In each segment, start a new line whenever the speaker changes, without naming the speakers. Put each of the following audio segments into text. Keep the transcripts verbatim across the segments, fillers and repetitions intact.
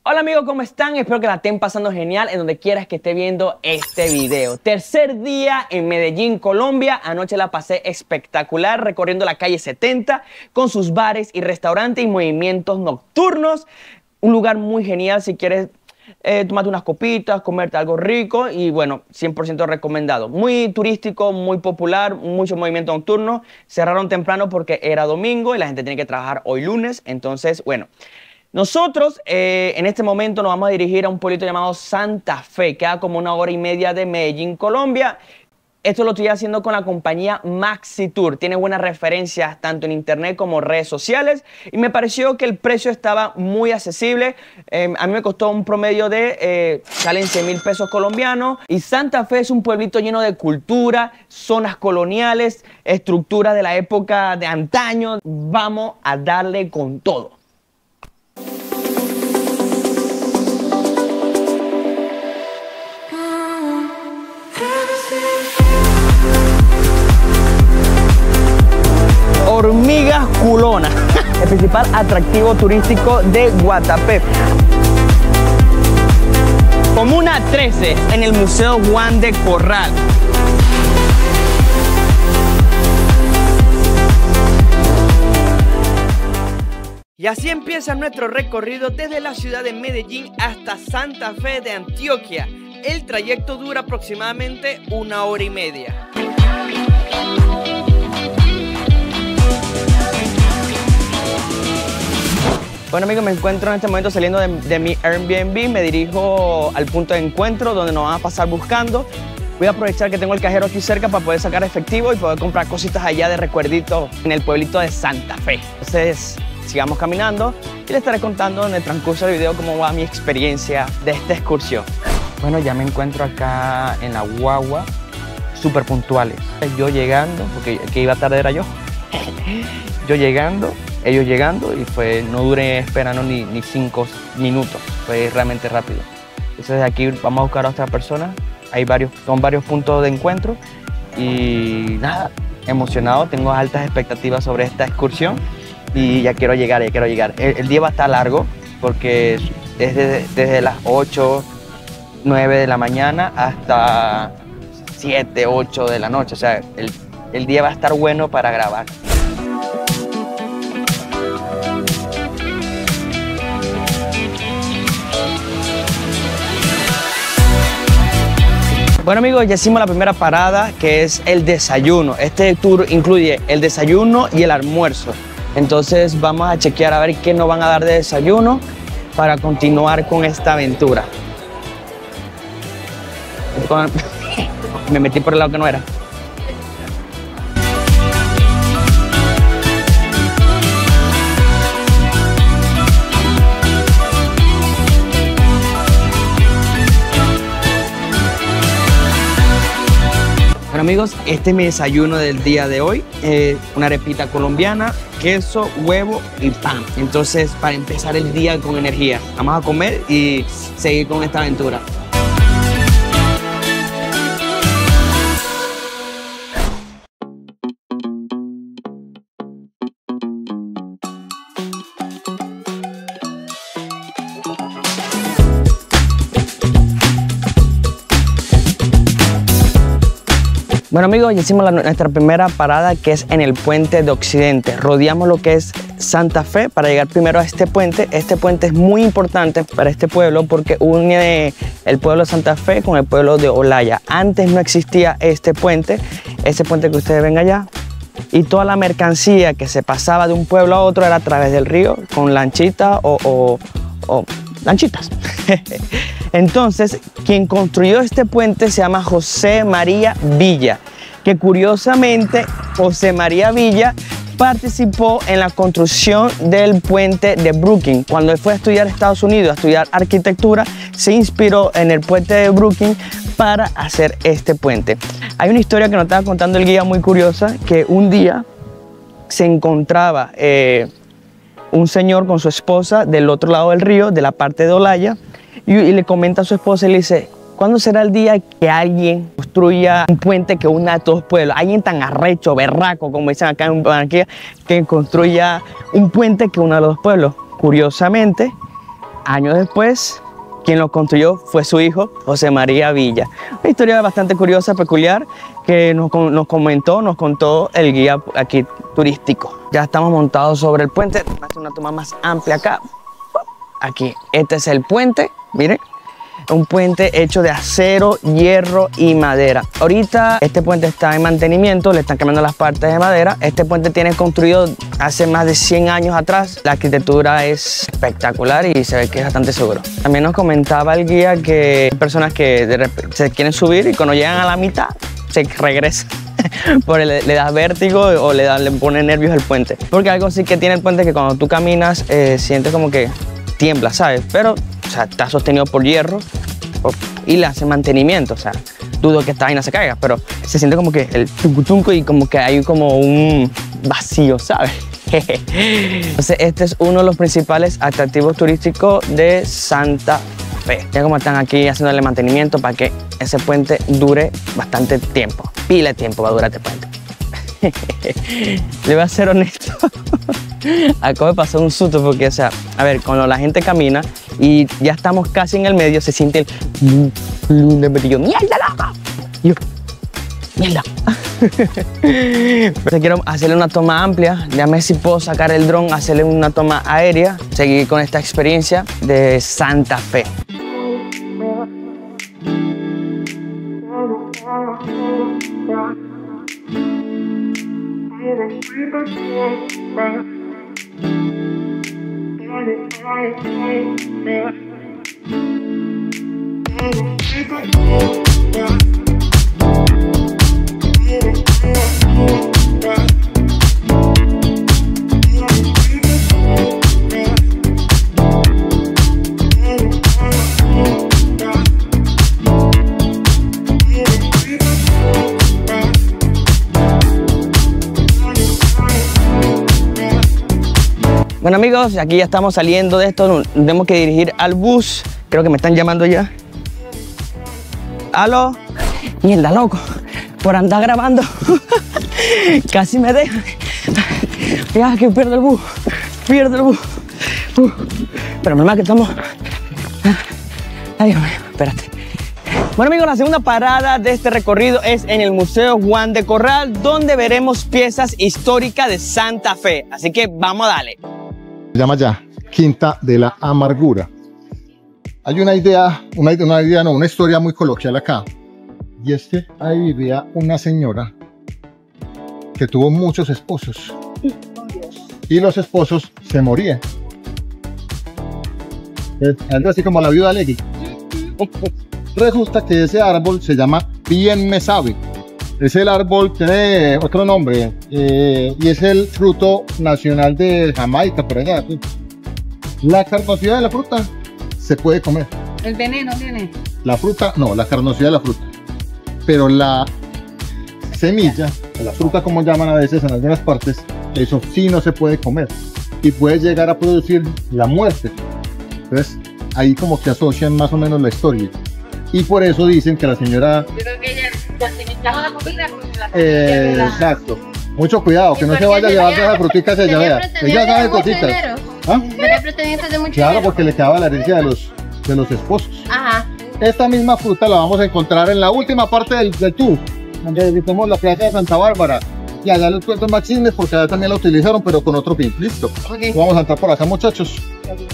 Hola amigos, ¿cómo están? Espero que la estén pasando genial en donde quieras que esté viendo este video. Tercer día en Medellín, Colombia. Anoche la pasé espectacular recorriendo la calle setenta con sus bares y restaurantes y movimientos nocturnos. Un lugar muy genial si quieres eh, tomarte unas copitas, comerte algo rico y bueno, cien por ciento recomendado. Muy turístico, muy popular, mucho movimiento nocturno. Cerraron temprano porque era domingo y la gente tiene que trabajar hoy lunes. Entonces, bueno. Nosotros eh, en este momento nos vamos a dirigir a un pueblito llamado Santa Fe, queda como una hora y media de Medellín, Colombia. Esto lo estoy haciendo con la compañía Maxi Tour. Tiene buenas referencias tanto en internet como redes sociales y me pareció que el precio estaba muy accesible. Eh, a mí me costó un promedio de, eh, salen cien mil pesos colombianos. Y Santa Fe es un pueblito lleno de cultura, zonas coloniales, estructuras de la época de antaño. Vamos a darle con todo. Hormigas culonas, el principal atractivo turístico de Guatapé. Comuna trece, en el Museo Juan de Corral. Y así empieza nuestro recorrido desde la ciudad de Medellín hasta Santa Fe de Antioquia. El trayecto dura aproximadamente una hora y media. Bueno amigos, me encuentro en este momento saliendo de, de mi Airbnb, me dirijo al punto de encuentro donde nos van a pasar buscando. Voy a aprovechar que tengo el cajero aquí cerca para poder sacar efectivo y poder comprar cositas allá de recuerdito en el pueblito de Santa Fe. Entonces, sigamos caminando y les estaré contando en el transcurso del video cómo va mi experiencia de esta excursión. Bueno, ya me encuentro acá en la guagua, súper puntuales. Yo llegando, porque que iba tarde era yo. Yo llegando. Ellos llegando y fue, no duré esperando ni, ni cinco minutos, fue realmente rápido. Entonces de aquí vamos a buscar a otra persona, hay varios, son varios puntos de encuentro y nada, emocionado, tengo altas expectativas sobre esta excursión y ya quiero llegar, ya quiero llegar. El, el día va a estar largo porque es desde, desde las ocho, nueve de la mañana hasta siete, ocho de la noche, o sea, el, el día va a estar bueno para grabar. Bueno amigos, ya hicimos la primera parada que es el desayuno. Este tour incluye el desayuno y el almuerzo. Entonces vamos a chequear a ver qué nos van a dar de desayuno para continuar con esta aventura. Me metí por el lado que no era. Bueno amigos, este es mi desayuno del día de hoy, eh, una arepita colombiana, queso, huevo y pan. Entonces, para empezar el día con energía, vamos a comer y seguir con esta aventura. Bueno amigos, ya hicimos la, nuestra primera parada que es en el puente de Occidente. Rodeamos lo que es Santa Fe para llegar primero a este puente. Este puente es muy importante para este pueblo porque une el pueblo de Santa Fe con el pueblo de Olaya. Antes no existía este puente, ese puente que ustedes ven allá. Y toda la mercancía que se pasaba de un pueblo a otro era a través del río con lanchitas o, o, o lanchitas. Entonces, quien construyó este puente se llama José María Villa, que curiosamente José María Villa participó en la construcción del puente de Brooklyn. Cuando él fue a estudiar a Estados Unidos, a estudiar arquitectura, se inspiró en el puente de Brooklyn para hacer este puente. Hay una historia que nos estaba contando el guía muy curiosa, que un día se encontraba eh, un señor con su esposa del otro lado del río, de la parte de Olaya, y, y le comenta a su esposa y le dice: ¿cuándo será el día que alguien construya un puente que una a todos pueblos? Alguien tan arrecho, berraco, como dicen acá en Barranquilla, que construya un puente que una a los dos pueblos. Curiosamente, años después, quien lo construyó fue su hijo, José María Villa. Una historia bastante curiosa, peculiar, que nos, nos comentó, nos contó el guía aquí turístico. Ya estamos montados sobre el puente. Vamos a hacer una toma más amplia acá. Aquí, este es el puente, miren. Un puente hecho de acero, hierro y madera. Ahorita este puente está en mantenimiento, le están cambiando las partes de madera. Este puente tiene construido hace más de cien años atrás. La arquitectura es espectacular y se ve que es bastante seguro. También nos comentaba el guía que hay personas que de repente se quieren subir y cuando llegan a la mitad se regresan. Porque le, le da vértigo o le, da, le pone nervios el puente. Porque algo sí que tiene el puente que cuando tú caminas eh, sientes como que tiembla, ¿sabes? Pero o sea, está sostenido por hierro y le hace mantenimiento. O sea, dudo que esta vaina se caiga, pero se siente como que el tunco tunco y como que hay como un vacío, ¿sabes? Entonces, este es uno de los principales atractivos turísticos de Santa Fe. Ya como están aquí haciéndole mantenimiento para que ese puente dure bastante tiempo. Pila de tiempo va a durar este puente. Le voy a ser honesto. Acabo de pasar un susto porque, o sea, a ver, cuando la gente camina y ya estamos casi en el medio, se siente el y yo, ¡mierda, loco! Y yo, ¡mierda! Pero quiero hacerle una toma amplia. Déjame si puedo sacar el dron, hacerle una toma aérea, seguir con esta experiencia de Santa Fe. Bueno amigos, aquí ya estamos saliendo de esto, nos tenemos que dirigir al bus. Creo que me están llamando ya. ¿Aló? Mierda, loco, por andar grabando casi me dejan. Ya que pierdo el bus, pierdo el bus. Uh, pero normal que estamos... Ay, Dios mío, espérate. Bueno amigos, la segunda parada de este recorrido es en el Museo Juan de Corral, donde veremos piezas históricas de Santa Fe. Así que vamos a darle.
Se llama ya Quinta de la Amargura. Hay una idea, una, una idea, no, una historia muy coloquial acá. Y es que ahí vivía una señora que tuvo muchos esposos. Y los esposos se morían. Algo así como la viuda Legui. Resulta que ese árbol se llama Bien Me Sabe. Es el árbol, tiene otro nombre, eh, y es el fruto nacional de Jamaica, por allá. ¿Sí? La carnosidad de la fruta se puede comer.
El veneno tiene.
La fruta, no, la carnosidad de la fruta. Pero la semilla, la fruta como llaman a veces en algunas partes, eso sí no se puede comer. Y puede llegar a producir la muerte. Entonces, ahí como que asocian más o menos la historia. Y por eso dicen que la señora... Eh, exacto. Mucho cuidado, que no se vaya a llevar de esa frutica se ya vea. Ella sabe cositas. ¿Ah? Claro, porque le quedaba la herencia de los, de los esposos. Ajá. Esta misma fruta la vamos a encontrar en la última parte del, del tour, donde visitamos la plaza de Santa Bárbara. Y allá les cuento más chismes porque allá también la utilizaron, pero con otro fin. Listo. Okay. Vamos a entrar por acá, muchachos. Okay.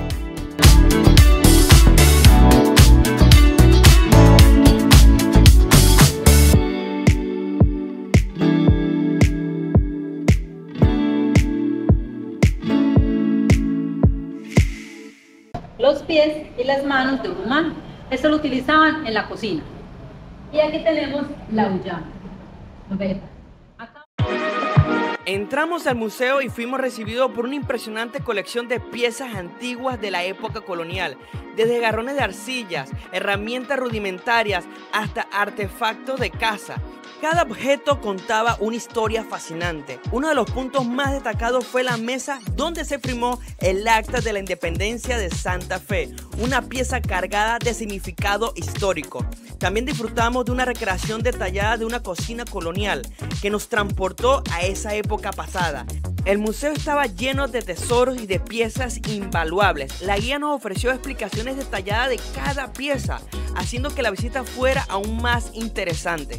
Los pies y las manos de un humano. Esto lo utilizaban en la cocina. Y aquí tenemos la uyama. Acá.
Entramos al museo y fuimos recibidos por una impresionante colección de piezas antiguas de la época colonial, desde garrones de arcillas, herramientas rudimentarias hasta artefactos de caza. Cada objeto contaba una historia fascinante. Uno de los puntos más destacados fue la mesa donde se firmó el Acta de la Independencia de Santa Fe, una pieza cargada de significado histórico. También disfrutamos de una recreación detallada de una cocina colonial que nos transportó a esa época pasada. El museo estaba lleno de tesoros y de piezas invaluables. La guía nos ofreció explicaciones detalladas de cada pieza, haciendo que la visita fuera aún más interesante.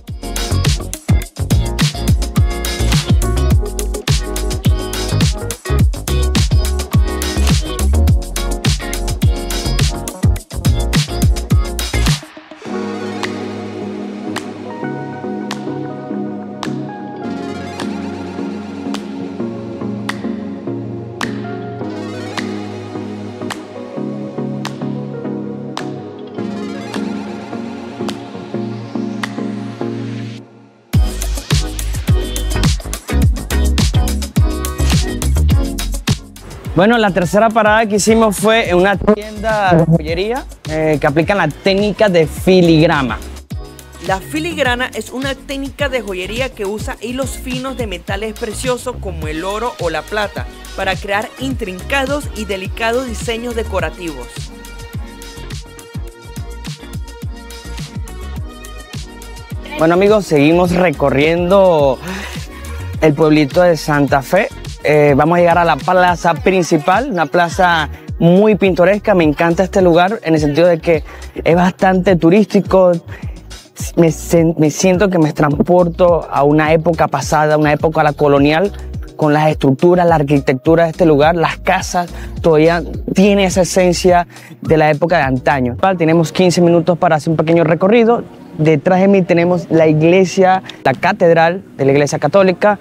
Bueno, la tercera parada que hicimos fue en una tienda de joyería eh, que aplican la técnica de filigrana. La filigrana es una técnica de joyería que usa hilos finos de metales preciosos como el oro o la plata para crear intrincados y delicados diseños decorativos. Bueno amigos, seguimos recorriendo el pueblito de Santa Fe. Eh, vamos a llegar a la plaza principal, una plaza muy pintoresca. Me encanta este lugar en el sentido de que es bastante turístico. Me, me siento que me transporto a una época pasada, una época la colonial, con las estructuras, la arquitectura de este lugar, las casas, todavía tiene esa esencia de la época de antaño. Tenemos quince minutos para hacer un pequeño recorrido. Detrás de mí tenemos la iglesia, la catedral de la iglesia católica.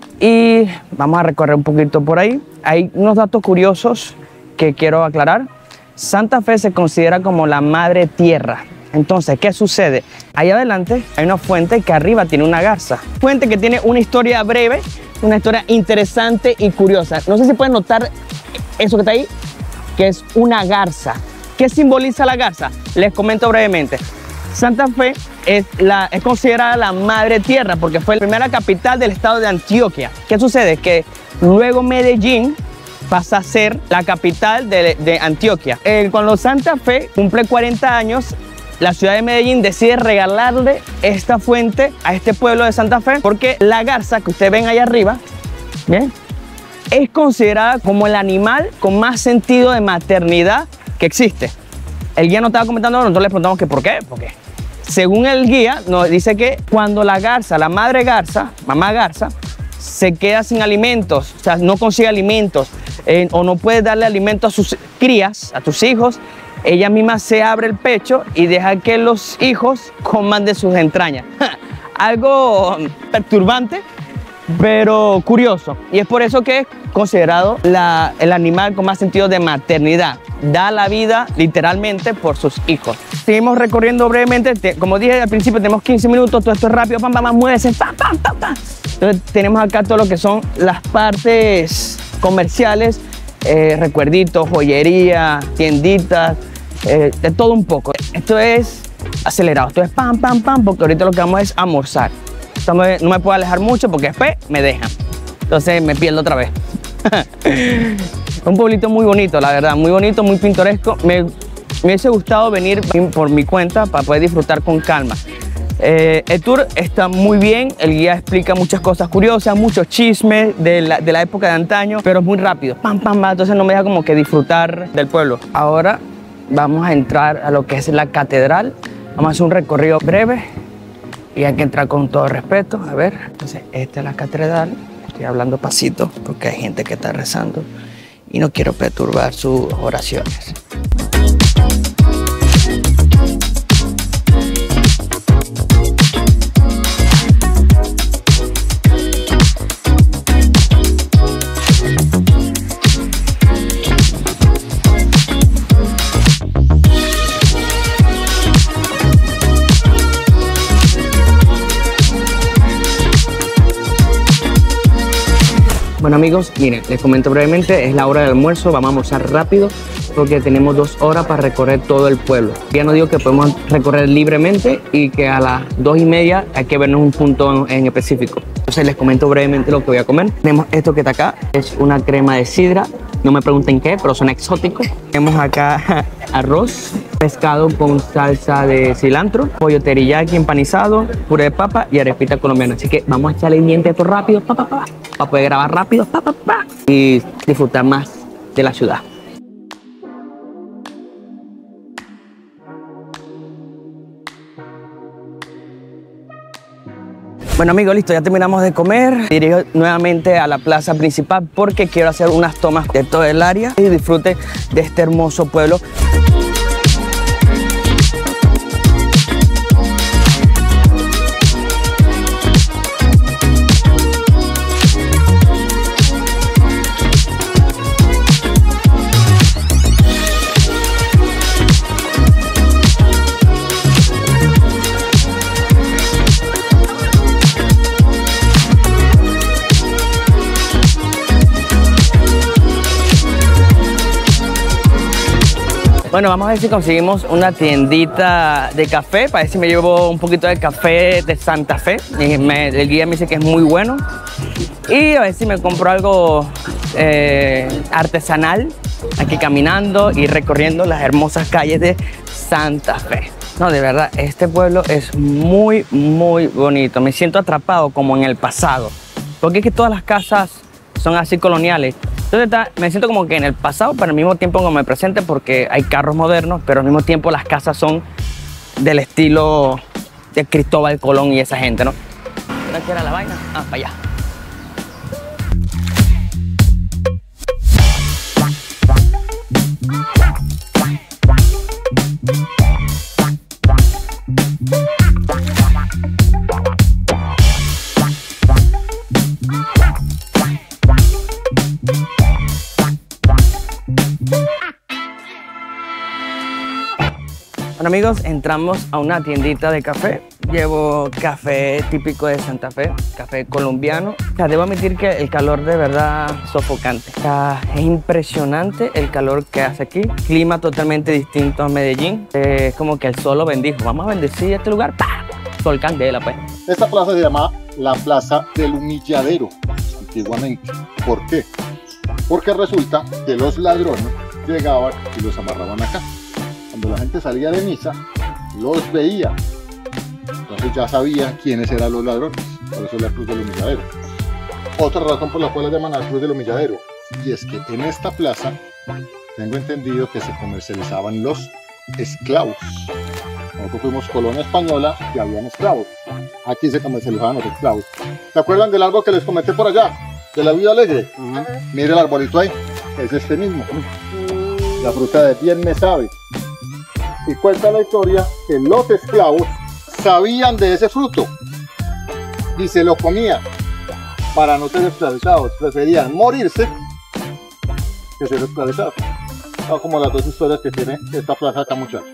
Y vamos a recorrer un poquito por ahí. Hay unos datos curiosos que quiero aclarar. Santa Fe se considera como la madre tierra. Entonces, ¿qué sucede? Ahí adelante hay una fuente que arriba tiene una garza. Fuente que tiene una historia breve, una historia interesante y curiosa. No sé si pueden notar eso que está ahí, que es una garza. ¿Qué simboliza la garza? Les comento brevemente. Santa Fe es, la, es considerada la madre tierra porque fue la primera capital del estado de Antioquia. ¿Qué sucede? Que luego Medellín pasa a ser la capital de, de Antioquia. Eh, cuando Santa Fe cumple cuarenta años, la ciudad de Medellín decide regalarle esta fuente a este pueblo de Santa Fe porque la garza que ustedes ven ahí arriba, ¿bien?, es considerada como el animal con más sentido de maternidad que existe. El guía nos estaba comentando, nosotros le preguntamos que por qué, porque según el guía nos dice que cuando la garza, la madre garza, mamá garza, se queda sin alimentos, o sea, no consigue alimentos eh, o no puede darle alimento a sus crías, a tus hijos, ella misma se abre el pecho y deja que los hijos coman de sus entrañas. Algo perturbante, pero curioso. Y es por eso que es considerado la, el animal con más sentido de maternidad. Da la vida literalmente por sus hijos. Seguimos recorriendo brevemente. Te, como dije al principio, tenemos quince minutos. Todo esto es rápido. Pam, pam, pam, muévese. Pam, pam, pam, pam. Entonces tenemos acá todo lo que son las partes comerciales. Eh, recuerditos, joyería, tienditas, eh, de todo un poco. Esto es acelerado. Esto es pam, pam, pam, porque ahorita lo que vamos es almorzar. No me, no me puedo alejar mucho porque después me dejan. Entonces me pierdo otra vez. Un pueblito muy bonito, la verdad, muy bonito, muy pintoresco. Me, me hubiese gustado venir por mi cuenta para poder disfrutar con calma. Eh, el tour está muy bien, el guía explica muchas cosas curiosas, muchos chismes de la, de la época de antaño, pero es muy rápido. Pam, pam, pam, entonces no me deja como que disfrutar del pueblo. Ahora vamos a entrar a lo que es la catedral. Vamos a hacer un recorrido breve y hay que entrar con todo respeto. A ver, entonces esta es la catedral. Estoy hablando pasito porque hay gente que está rezando y no quiero perturbar sus oraciones. Bueno amigos, miren, les comento brevemente, es la hora del almuerzo, vamos a almorzar rápido porque tenemos dos horas para recorrer todo el pueblo. Ya no digo que podemos recorrer libremente y que a las dos y media hay que vernos un punto en, en específico. Entonces les comento brevemente lo que voy a comer. Tenemos esto que está acá, es una crema de sidra, no me pregunten qué, pero son exóticos. Tenemos acá arroz, pescado con salsa de cilantro, pollo teriyaki empanizado, puré de papa y arepita colombiana. Así que vamos a echarle dientes esto rápido, pa, pa, pa. para poder grabar rápido pa, pa, pa, y disfrutar más de la ciudad. Bueno amigos, listo, ya terminamos de comer. Dirijo nuevamente a la plaza principal porque quiero hacer unas tomas de todo el área y disfrute de este hermoso pueblo. Bueno, vamos a ver si conseguimos una tiendita de café, para ver si me llevo un poquito de café de Santa Fe. Me, el guía me dice que es muy bueno. Y a ver si me compro algo eh, artesanal, aquí caminando y recorriendo las hermosas calles de Santa Fe. No, de verdad, este pueblo es muy, muy bonito. Me siento atrapado como en el pasado, porque es que todas las casas son así coloniales. Entonces está, me siento como que en el pasado, pero al mismo tiempo como el presente, porque hay carros modernos, pero al mismo tiempo las casas son del estilo de Cristóbal Colón y esa gente, ¿no? ¿Dónde era la vaina? Ah, para allá. Bueno amigos, entramos a una tiendita de café. Llevo café típico de Santa Fe, café colombiano. O sea, debo admitir que el calor de verdad sofocante. O sea, es impresionante el calor que hace aquí. Clima totalmente distinto a Medellín. Eh, es como que el sol lo bendijo. Vamos a bendecir este lugar. ¡Pah! Sol candela, pues.
Esta plaza se llama la Plaza del Humilladero, antiguamente. ¿Por qué? Porque resulta que los ladrones llegaban y los amarraban acá. Cuando la gente salía de misa, los veía. Entonces ya sabían quiénes eran los ladrones. Por eso es la Cruz del Humilladero. Otra razón por la cual la llaman la Cruz del Humilladero. Y es que en esta plaza, tengo entendido que se comercializaban los esclavos. Nosotros fuimos colonia española y habían esclavos. Aquí se comercializaban los esclavos. ¿Se acuerdan del árbol que les comenté por allá? De la vida alegre. Uh-huh. Mire el arbolito ahí. Es este mismo. La fruta de bien me sabe. Y cuenta la historia que los esclavos sabían de ese fruto y se lo comían para no ser esclavizados. Preferían morirse que ser esclavizados. Son como las dos historias que tiene esta plaza acá, muchachos.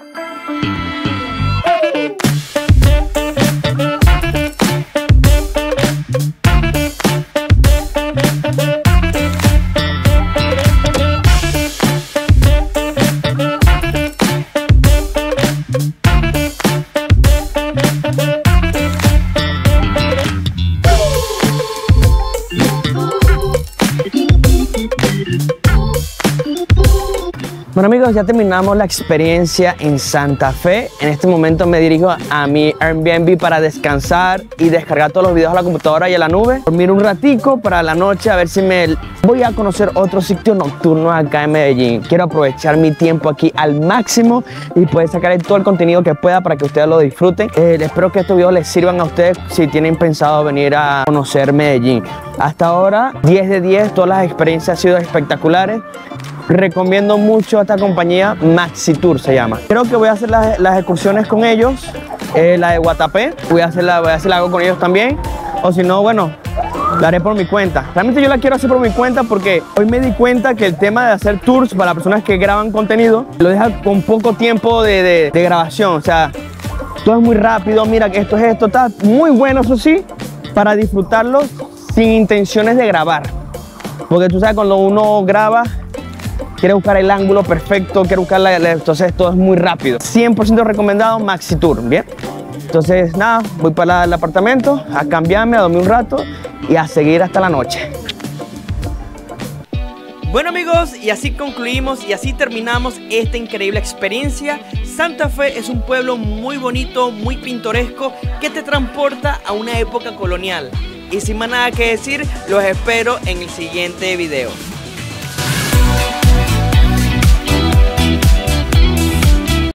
Bueno amigos, ya terminamos la experiencia en Santa Fe. En este momento me dirijo a mi Airbnb para descansar y descargar todos los videos a la computadora y a la nube. Dormir un ratico para la noche, a ver si me voy a conocer otro sitio nocturno acá en Medellín. Quiero aprovechar mi tiempo aquí al máximo y poder sacar todo el contenido que pueda para que ustedes lo disfruten. Eh, espero que estos videos les sirvan a ustedes si tienen pensado venir a conocer Medellín. Hasta ahora, diez de diez, todas las experiencias han sido espectaculares. Recomiendo mucho a esta compañía, Maxi Tour se llama. Creo que voy a hacer las, las excursiones con ellos, eh, la de Guatapé, voy a hacerla, voy a hacer algo con ellos también. O si no, bueno, la haré por mi cuenta. Realmente yo la quiero hacer por mi cuenta porque hoy me di cuenta que el tema de hacer tours para las personas que graban contenido lo deja con poco tiempo de, de, de grabación. O sea, todo es muy rápido, mira que esto es esto, está muy bueno, eso sí, para disfrutarlo sin intenciones de grabar. Porque tú sabes, cuando uno graba, quiere buscar el ángulo perfecto, quiere buscar la, la, entonces todo es muy rápido. cien por ciento recomendado Maxi Tour, ¿bien? Entonces nada, voy para el apartamento a cambiarme, a dormir un rato y a seguir hasta la noche. Bueno amigos, y así concluimos y así terminamos esta increíble experiencia. Santa Fe es un pueblo muy bonito, muy pintoresco, que te transporta a una época colonial. Y sin más nada que decir, los espero en el siguiente video.